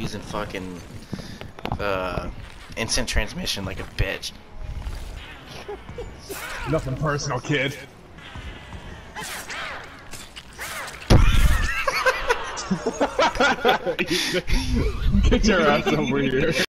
using fucking instant transmission like a bitch. Nothing personal, kid. Get your ass over here.